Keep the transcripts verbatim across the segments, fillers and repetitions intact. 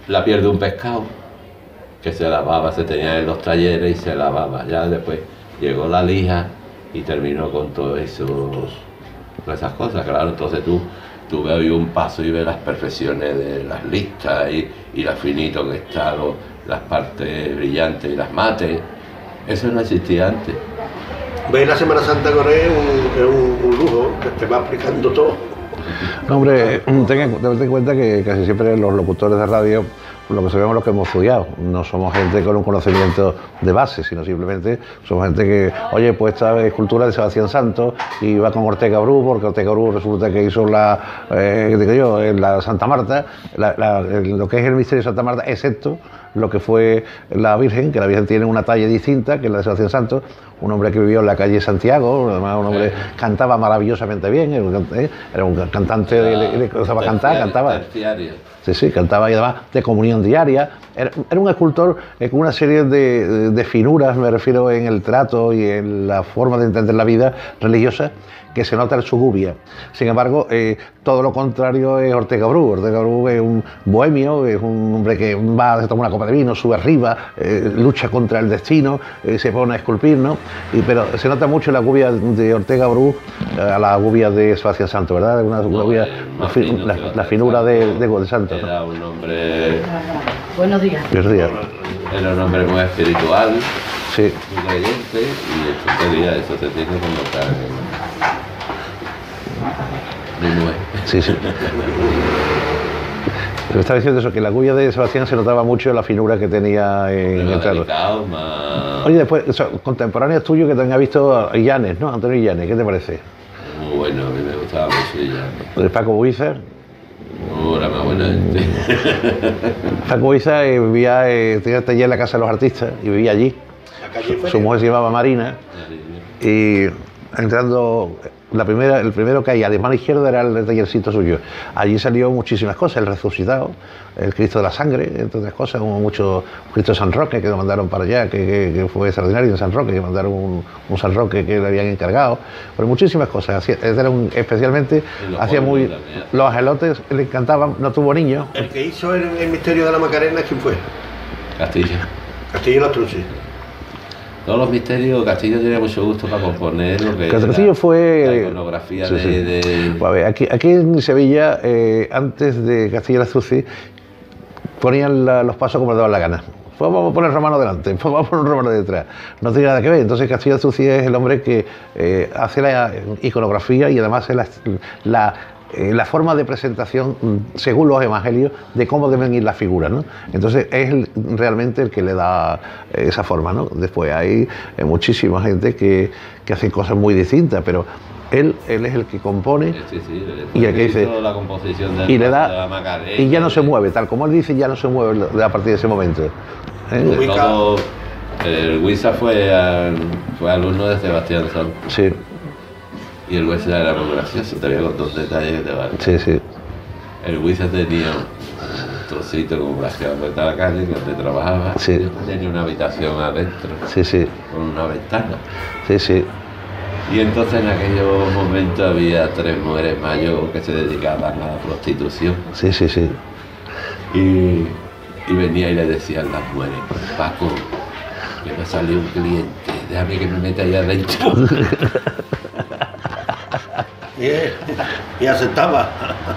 la piel de un pescado, que se lavaba, se tenía en los talleres y se lavaba. Ya después llegó la lija y terminó con todo eso, todas esas cosas, claro. Entonces tú, tú ves hoy un paso y ves las perfecciones de las listas y, y lo finito que está, lo, las partes brillantes y las mates. Eso no existía antes. Ver la Semana Santa con él es un, es un, un lujo, que te va explicando todo. No, hombre, ten en cuenta que casi siempre los locutores de radio, lo que sabemos es lo que hemos estudiado. No somos gente con un conocimiento de base, sino simplemente somos gente que, oye, pues esta es escultura de Sebastián Santos y va con Ortega Bru, porque Ortega Bru resulta que hizo la, eh, digo yo, la Santa Marta, la, la, lo que es el misterio de Santa Marta, excepto lo que fue la Virgen, que la Virgen tiene una talla distinta que la de Sebastián Santos, un hombre que vivió en la calle Santiago, además un hombre que cantaba maravillosamente bien, era un, eh, era un cantante, le, le gustaba cantar, cantaba. Sí, sí, cantaba y además de comunión diaria. Era, era un escultor eh, con una serie de, de, de finuras, me refiero en el trato y en la forma de entender la vida religiosa, que se nota en su gubia. Sin embargo, eh, todo lo contrario es Ortega Bru. Ortega Bru es un bohemio, es un hombre que va, se toma una copa de vino, sube arriba, eh, lucha contra el destino, eh, se pone a esculpir, ¿no? Y, pero se nota mucho la gubia de Ortega Bru eh, a la gubia de Sebastián Santos, ¿verdad? Una, una no, gubia, la, fi, la, la finura de, de, de Santos. Era ¿no? un hombre... Buenos días. Buenos días. Era un hombre muy espiritual, sí. muy creyente, y eso sería, eso se tiene que notar. Sí, sí. Pero estaba diciendo eso, que la gubia de Sebastián se notaba mucho la finura que tenía en el trato. Más... Oye, después, o sea, contemporáneos tuyos que también ha visto Illanes, ¿no? Antonio Illanes, ¿qué te parece? Muy bueno, a mí me gustaba mucho Illanes. ¿De Paco Buiza? No, era más buena gente. Paco Buiza eh, vivía, eh, tenía el taller en la Casa de los Artistas y vivía allí. Su mujer se llamaba Marina y entrando... La primera, el primero que hay a la mano izquierda era el tallercito suyo. Allí salió muchísimas cosas, el resucitado, el Cristo de la Sangre, entre otras cosas, como mucho Cristo de San Roque que lo mandaron para allá, que, que, que fue extraordinario en San Roque, que mandaron un, un San Roque que le habían encargado, pero muchísimas cosas. Era un, especialmente, hacía muy... Los angelotes le encantaban, no tuvo niños. El que hizo el, el misterio de la Macarena, ¿quién fue? Castillo. Castillo Lastrucci. Todos los misterios, Castillo tenía mucho gusto para componer lo que Castillo era fue la iconografía sí, de, sí. de... Pues a ver, aquí, aquí en Sevilla, eh, antes de Castillo Lastrucci, ponían la, los pasos como les daban la gana. Pues vamos a poner romano delante, pues vamos a poner romano detrás. No tiene nada que ver. Entonces Castillo Lastrucci es el hombre que eh, hace la iconografía y además la, la Eh, la forma de presentación según los evangelios de cómo deben ir las figuras, ¿no? Entonces es el, realmente el que le da eh, esa forma, ¿no? Después hay eh, muchísima gente que, que hace cosas muy distintas, pero él, él es el que compone sí, sí, y el que dice la composición del y le da de la Macarena, y ya no se mueve, tal como él dice, ya no se mueve a partir de ese momento. ¿Eh? De todo, el Huiza fue, al, fue alumno de Sebastián Santos. Sí. Y el Huiza era muy gracioso, te voy a contar un detalle que te vale. Sí, sí. El Huiza tenía un trocito como la que de la calle donde trabajaba. Sí. Tenía una habitación adentro. Sí, sí. Con una ventana. Sí, sí. Y entonces en aquellos momentos había tres mujeres mayores que se dedicaban a la prostitución. Sí, sí, sí. Y, y venía y le decían las mujeres, Paco, que me salió un cliente, déjame que me meta allá adentro. Y, y aceptaba.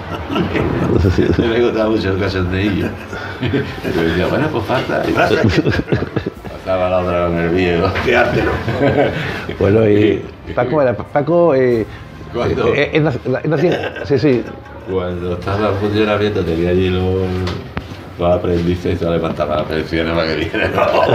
Me gustaba mucho el cachondeillo. Y yo decía, bueno, pues falta. Y pasaba la otra con el viejo. Qué arte, ¿no? Bueno, y Paco, era, Paco eh, ¿Cuándo? eh, eh, eh, eh, sí, sí. Cuando estaba en funcionamiento tenía allí los, los aprendices y se levantaba las pensiones para que vienen.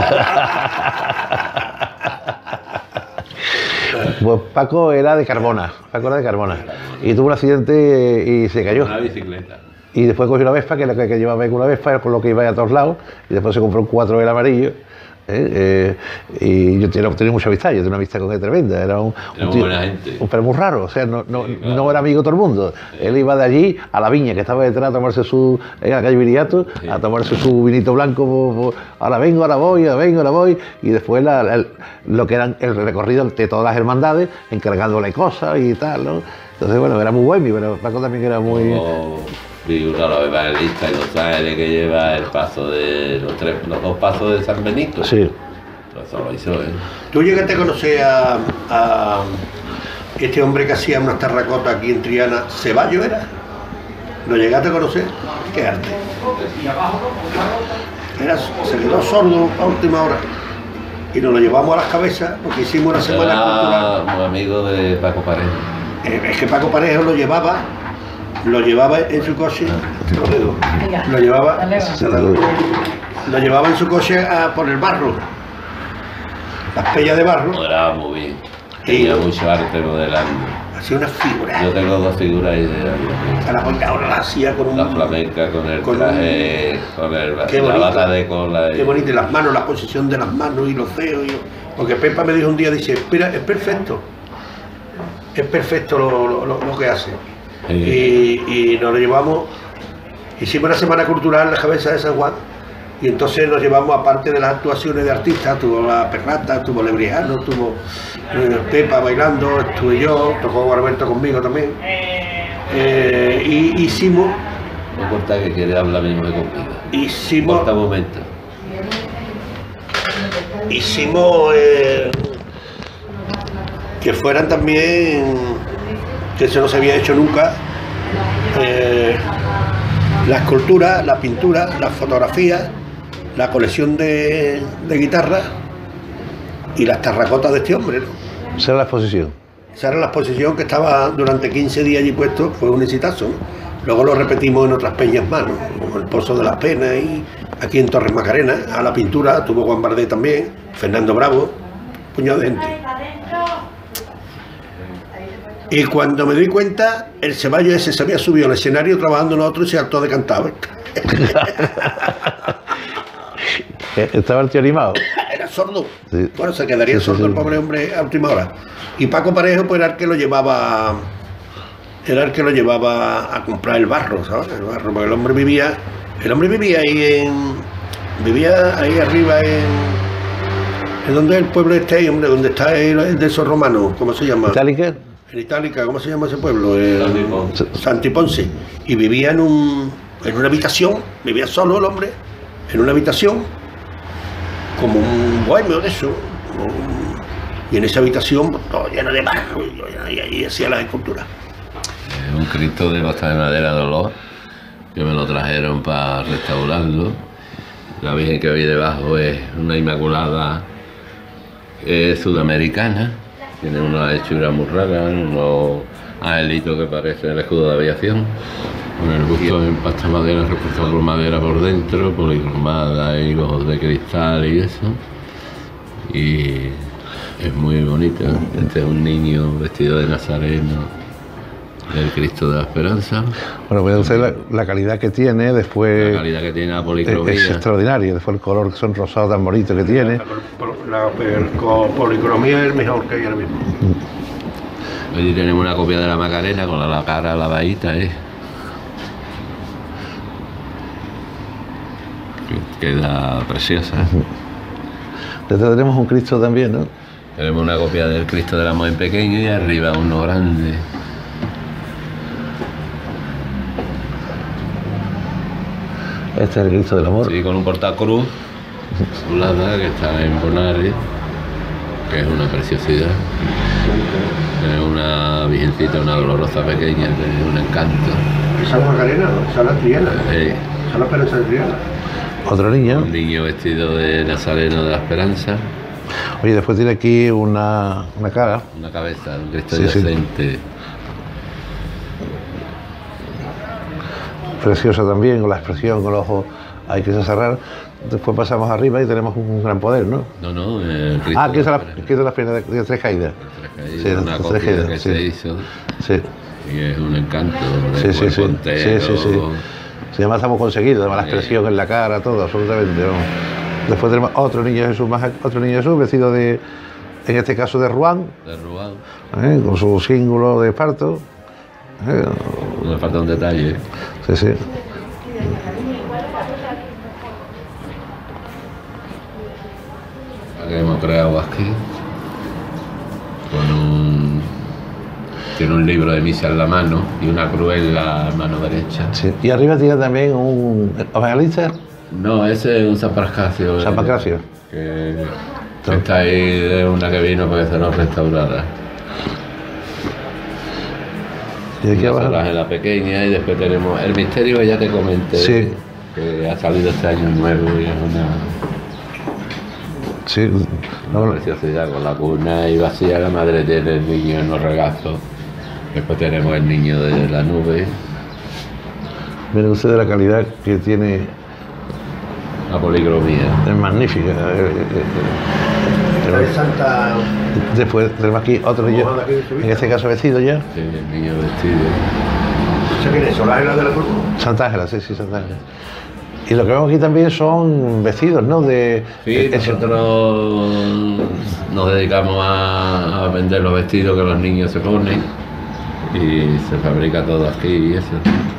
Pues Paco era de Carbona, Paco era de Carbona, y tuvo un accidente y se cayó. Una bicicleta. Y después cogió una Vespa, que es la que, que llevaba con una Vespa, con lo que iba a todos lados, y después se compró un cuatro el amarillo. ¿eh? Eh, y yo tenía, tenía mucha amistad, yo tenía una amistad con él tremenda, era un, era un tío, buena gente. Un, pero muy raro, o sea, no, no, sí, claro. no era amigo de todo el mundo. Sí. Él iba de allí a la viña, que estaba detrás, a tomarse su, en la calle Viriato, sí. a tomarse su vinito blanco, por, por, ahora vengo, ahora voy, ahora vengo, ahora voy, y después la, la, lo que eran el recorrido de todas las hermandades, encargándole cosas y tal, ¿no? Entonces, bueno, era muy bohemio, pero Paco también era muy... Oh. figura los evangelistas y los ángeles que lleva el paso de los tres, los dos pasos de San Benito. Sí. Eso lo hizo él. ¿Tú llegaste a conocer a, a este hombre que hacía unas terracotas aquí en Triana? ¿Ceballos era? ¿Lo llegaste a conocer? ¿Qué arte? Era, se quedó sordo a última hora y nos lo llevamos a las cabezas porque hicimos una semana cultural. Era un amigo de Paco Parejo. Eh, es que Paco Parejo lo llevaba, lo llevaba en su coche, te lo digo, lo llevaba, lo llevaba en su coche a, por el barro, las pellas de barro. Modelaba muy bien. Tenía mucho arte modelando. Hacía una figura. Yo tengo dos figuras ahí de A la cual ahora la hacía con un... la flamenca, con el con traje, con el, Qué la bonito. bata de cola. Y... Qué bonito, y las manos, la posición de las manos y los dedos. Y... Porque Pepa me dijo un día, dice, mira, es perfecto. Es perfecto lo, lo, lo, lo que hace. Sí. Y, y nos lo llevamos, hicimos una semana cultural en la cabeza de San Juan, y entonces nos llevamos, aparte de las actuaciones de artistas, tuvo la Perrata, tuvo Lebrijano, tuvo eh, Pepa bailando, estuve yo, tocó Guarberto conmigo también. Eh, y hicimos, No corta que quiere hablar mismo de conmigo. hicimos, Corta un momento. hicimos eh, que fueran también, que eso no se había hecho nunca, eh, la escultura, la pintura, las fotografías, la colección de, de guitarras y las terracotas de este hombre, ¿no? Esa era la exposición. Esa era la exposición que estaba durante quince días allí puesto, fue un exitazo, ¿no? Luego lo repetimos en otras peñas más, ¿no? Como el Pozo de las Penas y aquí en Torres Macarena. A la pintura tuvo Juan Bardet también, Fernando Bravo, puñado de gente. Y cuando me di cuenta, el Ceballos ese se había subido al escenario trabajando nosotros y se hartó de cantar. Estaba el tío animado. Era sordo. Sí. Bueno, se quedaría Sí, sí, sordo sí. el pobre hombre a última hora. Y Paco Parejo pues era el que lo llevaba, era el que lo llevaba a comprar el barro, ¿sabes? El barro, porque el hombre vivía, el hombre vivía ahí en, vivía ahí arriba en, ¿en dónde es el pueblo este ahí, hombre? ¿Dónde está el, el de esos romanos? ¿Cómo se llama? ¿Itálica? En Itálica, ¿cómo se llama ese pueblo? El- Santiponce. Santiponce. Y vivía en, un, en una habitación, vivía solo el hombre, en una habitación, como un bohemio de eso. un- Y en esa habitación, pues, todo lleno de barro, y, y ahí hacía las esculturas. Es un Cristo de basta de madera de olor, que me lo trajeron para restaurarlo. La Virgen que veis debajo es una Inmaculada eh, sudamericana. Tiene una hechura muy rara, unos angelitos que parecen el escudo de aviación. Con el busto en pasta madera, reforzado por madera por dentro, policromada y ojos de cristal y eso. Y es muy bonito. Este es un niño vestido de nazareno, el Cristo de la Esperanza. Bueno, puede ser la, la calidad que tiene, La después calidad que tiene la es, policromía. es extraordinario, después el color que son rosado tan bonito que tiene. La, policromía es el mejor que hay ahora mismo. Allí tenemos una copia de la Macarena con la, la cara lavadita, ¿eh? Que queda preciosa. Desde tenemos un Cristo también, ¿no? Tenemos una copia del Cristo del Amor en pequeño y arriba uno grande. Este es el Cristo del Amor. Sí, con un portacruz, azulada, que está en Bonares, que es una preciosidad. Tenemos una virgencita, una dolorosa pequeña, que es un encanto. Esa es Macarena, ¿no? Esa es la Triana. Eh, Esa es la Esperanza de Triana. Otro niño. un niño vestido de nazareno de la Esperanza, Oye, después tiene aquí una, una cara. una cabeza, un Cristo Sí, sí. yacente. Preciosa también, con la expresión, con los ojos, hay que cerrar. Después pasamos arriba y tenemos un gran poder, ¿no? No, no, el Cristo Ah, aquí de son la las, Esperanza. aquí son las piernas de, de tres caídas. Sí, Sí, una las copia tres caídas, que sí. se hizo Sí, y es un encanto de sí, sí, cuerpo sí. Sí, entero. sí, sí. Sí, además estamos conseguidos, además la Sí. expresión en la cara, todo, absolutamente. ¿No? Después tenemos otro niño Jesús, más otro niño Jesús, vestido de, en este caso de Ruán, Derrubado. ¿eh? Con su símbolo de esparto. ¿eh? No le falta un detalle. Sí, sí. La que hemos creado aquí con un Tiene un libro de misa en la mano y una cruz en la mano derecha. Sí. Y arriba tiene también un evangelista. No, ese es un San Pancracio. San Pancracio. Que, que está ahí de una que vino para que se nos restaurara. Y aquí abajo. Nosotras en la pequeña y después tenemos el misterio que ya te comenté. Sí. Que ha salido este año nuevo y es una, Sí. una No, preciosidad. Con la cuna y vacía, la madre tiene el niño en los regazos. Después tenemos el niño de la nube. miren ustedes la calidad que tiene. La policromía. Es magnífica. Eh, eh, eh, La de Santa... Después tenemos aquí otro niño, Mojada aquí de Sevilla. en este caso vestido ya. Sí, el niño vestido. ¿Eso quién es? ¿Son Ángela de la Cruz? Santa Ángela, sí, sí, Santa Ángela. Y lo que vemos aquí también son vestidos, ¿no? De, Sí, eh, nosotros nos dedicamos a, a vender los vestidos que los niños se ponen y se fabrica todo aquí y eso.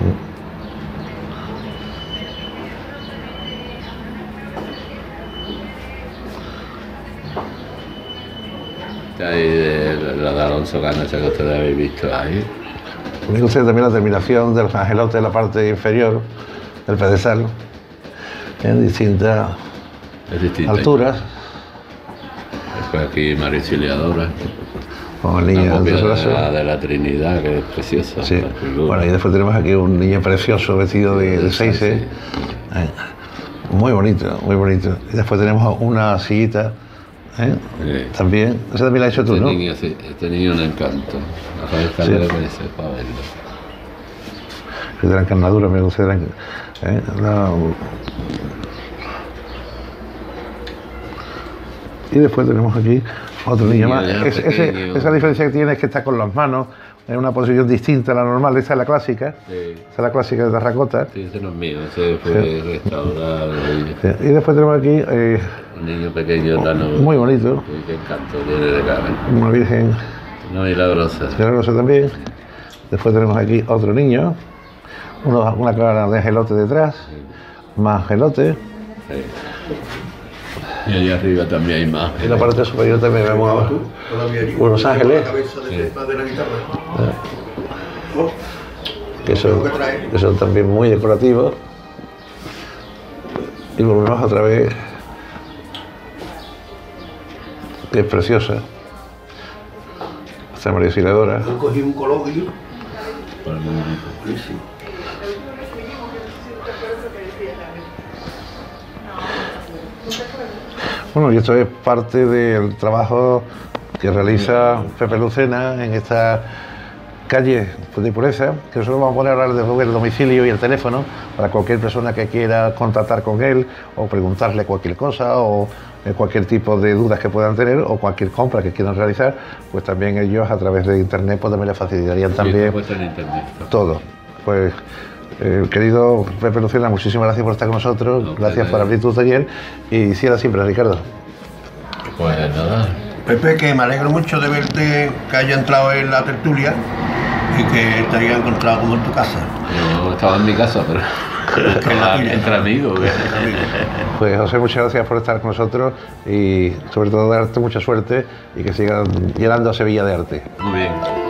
Ahí de, la de Alonso Canacha que ustedes habéis visto ahí. Miren ustedes también la terminación del angelote en la parte inferior del pedestal, en distintas Es distinto. alturas, Después aquí María Auxiliadora. con el Una niño copia de su de brazo. la, de la Trinidad, que es preciosa. Sí. la figura. Bueno, y después tenemos aquí un niño precioso vestido de, de Sí, seis, sí. muy bonito, muy bonito. Y después tenemos una sillita, ¿eh? Sí. También, esa también la has hecho tú, Este ¿no? niño, sí, este niño es un encanto. Rafael Calero merece para verlo. Es de la encarnadura, me gusta. ¿eh? La... Y después tenemos aquí otro niño Niño más. ya Es- ese- pequeño. esa diferencia que tiene es que está con las manos en una posición distinta a la normal. Esta es la clásica, Sí. esta es la clásica de terracota. Sí, ese no es mío, ese fue restaurado. Y Sí. Y después tenemos aquí eh, un niño pequeño tan muy bonito, Sí, qué encanto tiene de cara. una virgen Una milagrosa. milagrosa también. Después tenemos aquí otro niño, uno- una cara de angelote detrás, más angelote. Sí. Y allá arriba también hay más. En la parte superior también vemos ¿Tú? Todavía allí. unos ángeles. La cabeza de, Sí. de la guitarra. Oh, que son, que trae. que son también muy decorativos. Y volvemos otra vez, que es preciosa. Esta María Auxiliadora. Han cogido un coloquio. Para mí, Buenísimo. Bueno, y esto es parte del trabajo que realiza Pepe Lucena en esta calle de Pureza, que nosotros vamos a poner ahora después el domicilio y el teléfono para cualquier persona que quiera contactar con él o preguntarle cualquier cosa o eh, cualquier tipo de dudas que puedan tener o cualquier compra que quieran realizar, pues también ellos a través de internet pues también les facilitarían Sí, también está puesto en internet. todo. Pues eh, querido Pepe Lucena, muchísimas gracias por estar con nosotros, No, gracias Pepe. por abrir tu taller y siga siempre, Ricardo. Pues nada. Pepe, que me alegro mucho de verte, que haya entrado en la tertulia y que te haya encontrado como en tu casa. Yo estaba en mi casa, pero estaba entre amigos. ¿qué? Pues José, muchas gracias por estar con nosotros y sobre todo darte mucha suerte y que sigan llenando a Sevilla de arte. Muy bien.